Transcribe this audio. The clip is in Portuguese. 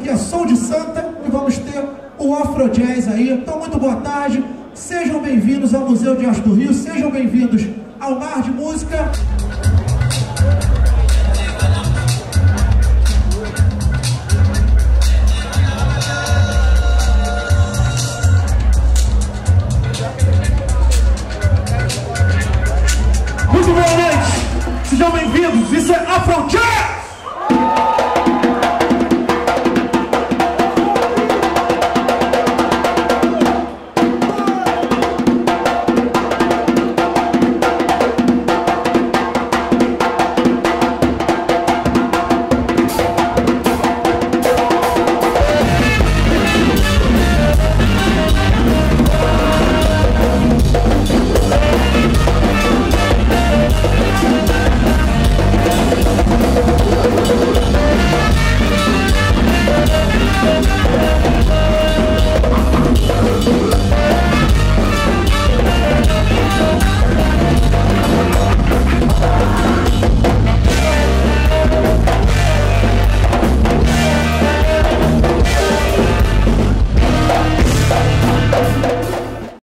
que é Som de Santa, e vamos ter o Afro Jazz aí. Então, muito boa tarde, sejam bem-vindos ao Museu de Arte do Rio, sejam bem-vindos ao Mar de Música.